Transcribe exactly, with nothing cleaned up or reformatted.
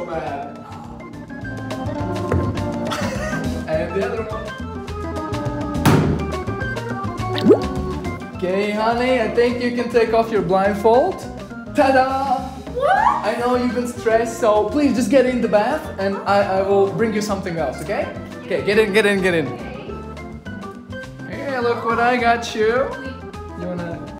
so bad. And the other one. Okay, honey, I think you can take off your blindfold. Ta-da! What? I know you've been stressed, so please just get in the bath and I, I will bring you something else, okay? Okay, get in, get in, get in. Okay. Hey, look what I got you.